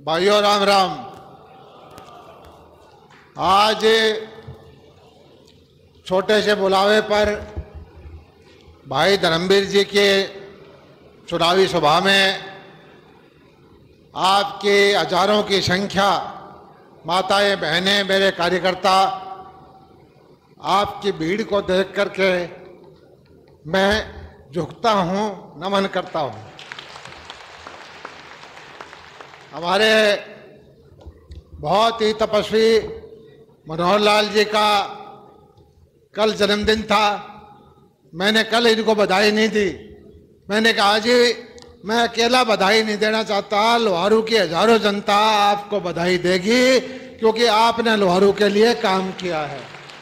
भाइयों राम राम। आज छोटे से बुलावे पर भाई धर्मवीर जी के चुनावी सभा में आपके हजारों की संख्या, माताएं बहनें, मेरे कार्यकर्ता, आपकी भीड़ को देख करके मैं झुकता हूं, नमन करता हूं। हमारे बहुत ही तपस्वी मनोहर लाल जी का कल जन्मदिन था। मैंने कल इनको बधाई नहीं दी। मैंने कहा जी मैं अकेला बधाई नहीं देना चाहता, लोहारू की हजारों जनता आपको बधाई देगी क्योंकि आपने लोहारू के लिए काम किया है।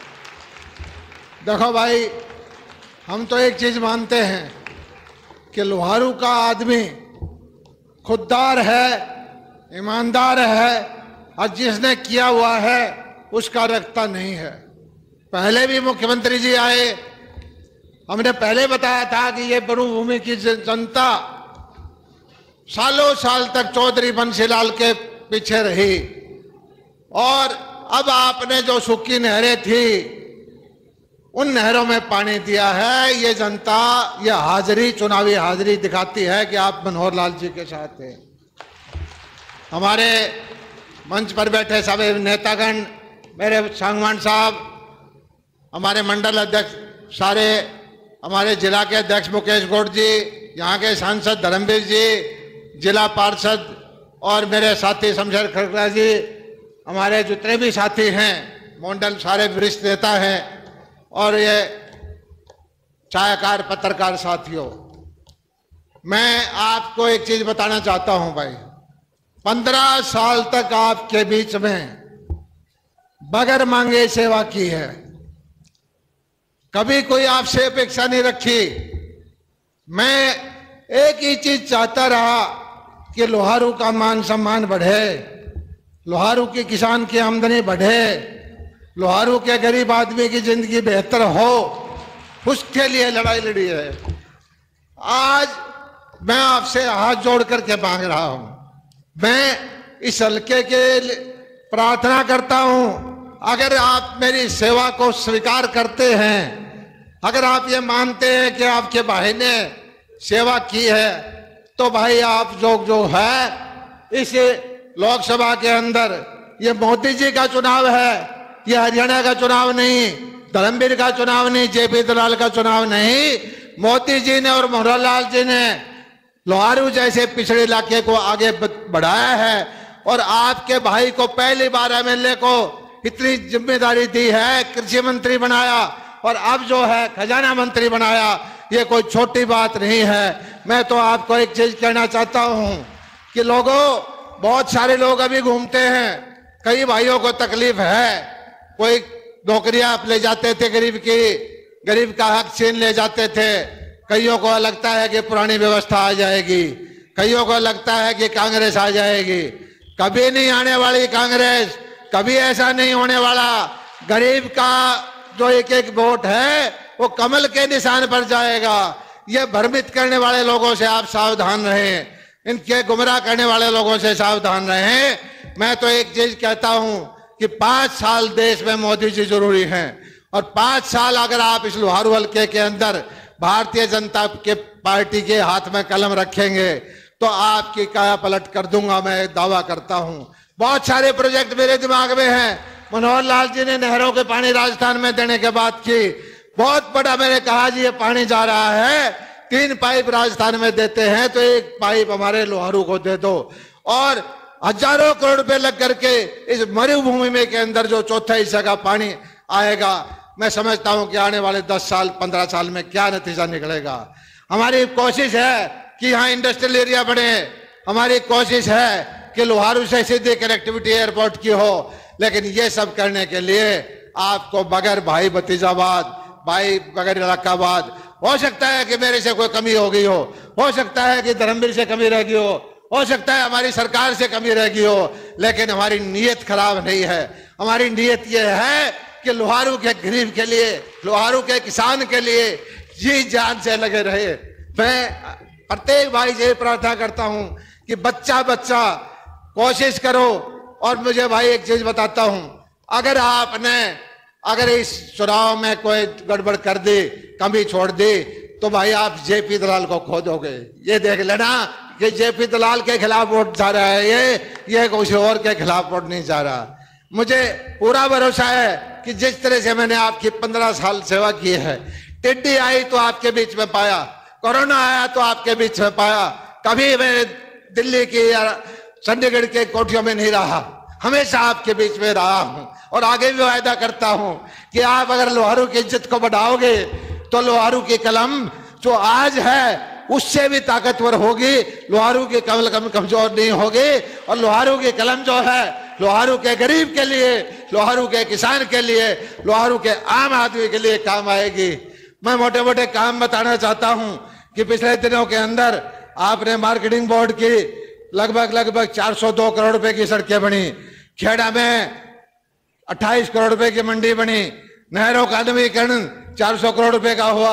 देखो भाई, हम तो एक चीज मानते हैं कि लोहारू का आदमी खुददार है, ईमानदार है और जिसने किया हुआ है उसका रखता नहीं है। पहले भी मुख्यमंत्री जी आए, हमने पहले बताया था कि ये मरुभूमि की जनता सालों साल तक चौधरी बंसीलाल के पीछे रही और अब आपने जो सूखी नहरें थी उन नहरों में पानी दिया है। ये जनता, ये हाजिरी, चुनावी हाजिरी दिखाती है कि आप मनोहर लाल जी के साथ हैं। हमारे मंच पर बैठे सभी नेतागण, मेरे सांगवान साहब, हमारे मंडल अध्यक्ष सारे, हमारे जिला के अध्यक्ष मुकेश गौड़ जी, यहाँ के सांसद धर्मवीर जी, जिला पार्षद और मेरे साथी शमशेर खड़गड़ा जी, हमारे जितने भी साथी हैं मंडल, सारे वरिष्ठ नेता हैं और ये छायाकार पत्रकार साथियों, मैं आपको एक चीज बताना चाहता हूं भाई। 15 साल तक आपके बीच में बगैर मांगे सेवा की है, कभी कोई आपसे अपेक्षा नहीं रखी। मैं एक ही चीज चाहता रहा कि लोहारू का मान सम्मान बढ़े, लोहारू के किसान की आमदनी बढ़े, लोहारू के गरीब आदमी की जिंदगी बेहतर हो, उसके लिए लड़ाई लड़ी है। आज मैं आपसे हाथ जोड़ करके मांग रहा हूं, मैं इस हल्के के प्रार्थना करता हूं, अगर आप मेरी सेवा को स्वीकार करते हैं, अगर आप ये मानते हैं कि आपके भाई ने सेवा की है, तो भाई आप जो है इस लोकसभा के अंदर, ये मोदी जी का चुनाव है, ये हरियाणा का चुनाव नहीं, धर्मवीर का चुनाव नहीं, जेपी दलाल का चुनाव नहीं। मोदी जी ने और मनोहर लाल जी ने लोहारू जैसे पिछड़े इलाके को आगे बढ़ाया है और आपके भाई को पहली बार एमएलए को इतनी जिम्मेदारी दी है, कृषि मंत्री बनाया और अब जो है खजाना मंत्री बनाया। ये कोई छोटी बात नहीं है। मैं तो आपको एक चीज कहना चाहता हूं कि लोगों, बहुत सारे लोग अभी घूमते हैं, कई भाइयों को तकलीफ है, कोई नौकरियां आप ले जाते थे गरीब की, गरीब का हक छीन ले जाते थे, कईयों को लगता है कि पुरानी व्यवस्था आ जाएगी, कईयों को लगता है कि कांग्रेस आ जाएगी। कभी नहीं आने वाली कांग्रेस, कभी ऐसा नहीं होने वाला। गरीब का जो एक एक वोट है वो कमल के निशान पर जाएगा। ये भ्रमित करने वाले लोगों से आप सावधान रहें, इनके गुमराह करने वाले लोगों से सावधान रहें। मैं तो एक चीज कहता हूं कि 5 साल देश में मोदी जी जरूरी हैं और 5 साल अगर आप इस लोहारू हल्के के अंदर भारतीय जनता के पार्टी के हाथ में कलम रखेंगे तो आपकी काया पलट कर दूंगा, मैं दावा करता हूं। बहुत सारे प्रोजेक्ट मेरे दिमाग में हैं। मनोहर लाल जी ने नहरों के पानी राजस्थान में देने के बाद की, बहुत बड़ा मैंने कहा जी ये पानी जा रहा है, 3 पाइप राजस्थान में देते हैं तो 1 पाइप हमारे लोहारू को दे दो और हजारों करोड़ रुपए लग करके इस मरुभूमि में के अंदर जो चौथा हिस्सा का पानी आएगा, मैं समझता हूं कि आने वाले 10 साल 15 साल में क्या नतीजा निकलेगा। हमारी कोशिश है कि यहाँ इंडस्ट्रियल एरिया बने, हमारी कोशिश है कि लोहारू से सीधी कनेक्टिविटी एयरपोर्ट की हो, लेकिन ये सब करने के लिए आपको बगैर भाई भतीजावाद, भाई बगैर इलाकावाद, हो सकता है कि मेरे से कोई कमी हो गई हो सकता है कि धर्मवीर से कमी रह गई हो सकता है हमारी सरकार से कमी रह गई हो, लेकिन हमारी नीयत खराब नहीं है। हमारी नीयत ये है कि लोहारू के गरीब के लिए, लोहारू के किसान के लिए जी जान से लगे रहे। मैं प्रत्येक भाई से प्रार्थना करता हूं कि बच्चा बच्चा कोशिश करो। और मुझे भाई एक चीज बताता हूं, अगर इस चुनाव में कोई गड़बड़ कर दी, कमी छोड़ दी, तो भाई आप जेपी दलाल को खो दोगे। ये देख लेना कि जेपी दलाल के खिलाफ वोट जा रहा है, ये किसी और के खिलाफ वोट नहीं जा रहा। मुझे पूरा भरोसा है कि जिस तरह से मैंने आपकी 15 साल सेवा की है, टिड्डी आई तो आपके बीच में पाया, कोरोना आया तो आपके बीच में पाया, कभी मैं दिल्ली की या चंडीगढ़ के कोठियों में नहीं रहा, हमेशा आपके बीच में रहा हूं और आगे भी वायदा करता हूं कि आप अगर लोहारू की इज्जत को बढ़ाओगे तो लोहारू की कलम जो आज है उससे भी ताकतवर होगी। लोहारू की कलम कमजोर नहीं होगी और लोहारू की कलम जो है लोहारू के गरीब के लिए, लोहारू के किसान के लिए, लोहारू के आम आदमी के लिए काम आएगी। मैं मोटे मोटे काम बताना चाहता हूं कि पिछले दिनों के अंदर आपने मार्केटिंग बोर्ड की लगभग 402 करोड़ रुपए की सड़कें बनी, खेड़ा में 28 करोड़ रुपए की मंडी बनी, नहरों का नवीकरण 400 करोड़ रुपए का हुआ,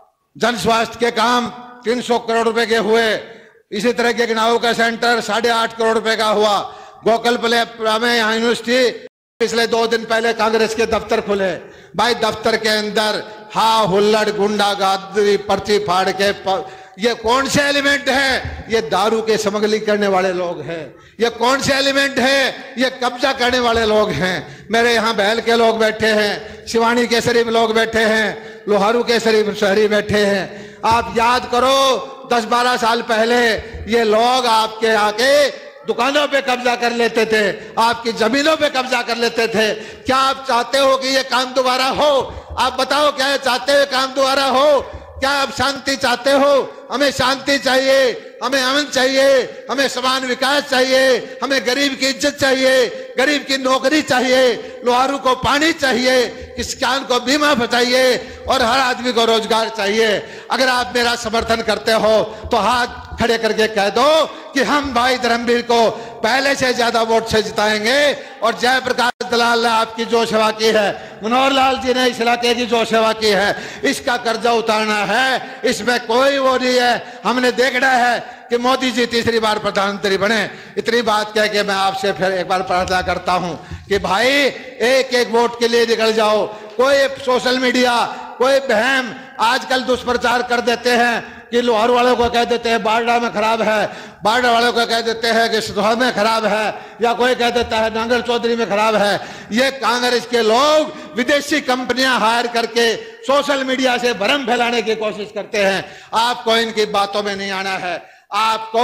जन स्वास्थ्य के काम 300 करोड़ रुपए के हुए, इसी तरह के गाँव का सेंटर 8.5 करोड़ रुपए का हुआ, गोकल प्ले में यहाँ यूनिवर्सिटी, पिछले 2 दिन पहले कांग्रेस के दफ्तर खुले। भाई दफ्तर के अंदर हुल्लड़, गुंडागर्दी, पर्ची फाड़ के ये कौन से एलिमेंट है? ये दारू के स्मगलिंग करने वाले लोग हैं। ये कौन से एलिमेंट है? ये कब्जा करने वाले लोग हैं। मेरे यहाँ बहल के लोग बैठे हैं, शिवानी केसरी में लोग बैठे हैं, लोहारू केसरी में शहरी बैठे हैं। आप याद करो 10-12 साल पहले ये लोग आपके आके दुकानों पे कब्जा कर लेते थे, आपकी जमीनों पे कब्जा कर लेते थे। क्या आप चाहते हो कि ये काम दोबारा हो? आप बताओ, क्या चाहते हो काम दोबारा हो? क्या आप शांति चाहते हो? हमें शांति चाहिए, हमें अमन चाहिए, हमें समान विकास चाहिए, हमें गरीब की इज्जत चाहिए, गरीब की नौकरी चाहिए, लोहारू को पानी चाहिए, किसान को बीमा बचाइए और हर आदमी को रोजगार चाहिए। अगर आप मेरा समर्थन करते हो तो हाथ खड़े करके कह दो कि हम भाई धर्मवीर को पहले से ज्यादा वोट से जिताएंगे। और जयप्रकाश दलाल ने आपकी जो सेवा की है, मनोहर लाल जी ने इस इलाके की जो सेवा की है, इसका कर्जा उतारना है, इसमें कोई वो नहीं है। हमने देखना है कि मोदी जी तीसरी बार प्रधानमंत्री बने। इतनी बात कह के मैं आपसे फिर एक बार प्रार्थना करता हूं कि भाई एक एक वोट के लिए निकल जाओ। कोई सोशल मीडिया, कोई बहम आजकल दुष्प्रचार कर देते हैं कि लोहारू वालों को कह देते हैं बारडा में खराब है, बारडा वालों को कह देते हैं कि सिधौर में खराब है, या कोई कह देता है नांगल चौधरी में खराब है। ये कांग्रेस के लोग विदेशी कंपनियां हायर करके सोशल मीडिया से भ्रम फैलाने की कोशिश करते हैं। आपको इनकी बातों में नहीं आना है, आपको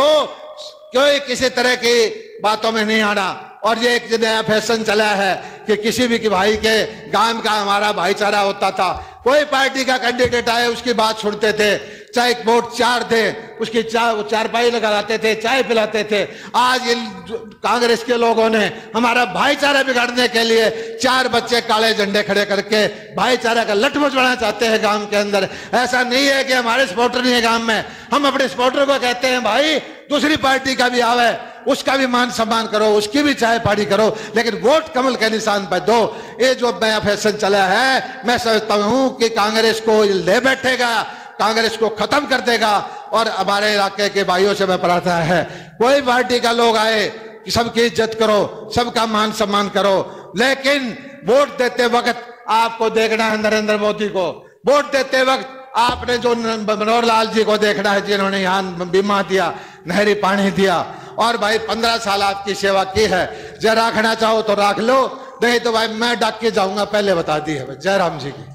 कोई किसी तरह की बातों में नहीं आना। और ये एक नया फैशन चला है कि किसी भी भाई के गांव का हमारा भाईचारा होता था, कोई पार्टी का कैंडिडेट आए उसकी बात सुनते थे, चाहे वोट 4 थे उसकी चारपाई लगाते थे, चाय पिलाते थे। आज इन कांग्रेस के लोगों ने हमारा भाईचारा बिगाड़ने के लिए 4 बच्चे काले झंडे खड़े करके भाईचारा का लठ मचवाना चाहते हैं गांव के अंदर। ऐसा नहीं है कि हमारे सपोर्टर नहीं है गांव में, हम अपने सपोर्टर को कहते हैं भाई दूसरी पार्टी का भी आवे, उसका भी मान सम्मान करो, उसकी भी चाय पानी करो, लेकिन वोट कमल के निशान पर दो। ये जो नया फैशन चला है, मैं समझता हूं कि कांग्रेस को ले बैठेगा, कांग्रेस को खत्म कर देगा। और हमारे इलाके के भाइयों से मैं प्रार्थना है, कोई पार्टी का लोग आए कि सबकी इज्जत करो, सबका मान सम्मान करो, लेकिन वोट देते वक्त आपको देखना है नरेंद्र मोदी को। वोट देते वक्त आपने जो मनोहर लाल जी को देखना है, जिन्होंने यहाँ बीमा दिया, नहरी पानी दिया, और भाई 15 साल आपकी सेवा की है। जय रखना चाहो तो रख लो, नहीं तो भाई मैं डाक के जाऊंगा, पहले बता दी है। जय राम जी की।